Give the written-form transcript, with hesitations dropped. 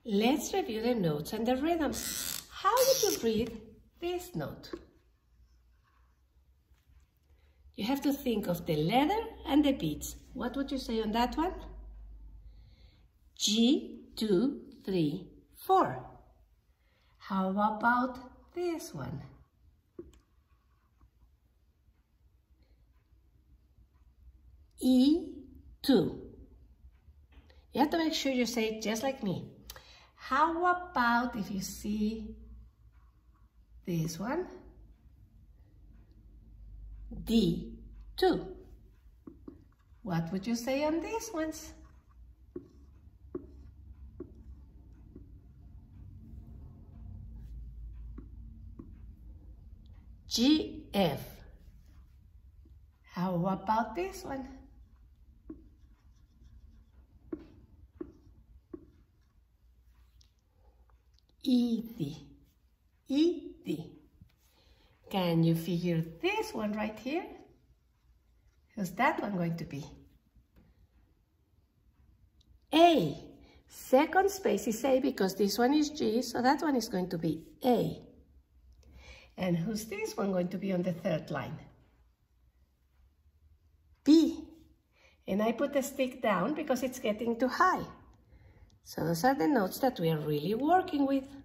Let's review the notes and the rhythms. How would you read this note? You have to think of the letter and the beats. What would you say on that one? G, 2, 3, 4. How about this one? E, 2. You have to make sure you say it just like me. How about if you see this one? D, 2. What would you say on these ones? G, F. How about this one? E, D. E, D. Can you figure this one right here? Who's that one going to be? A. Second space is A because this one is G, so that one is going to be A. And who's this one going to be on the third line? B. And I put the stick down because it's getting too high. So those are the notes that we are really working with.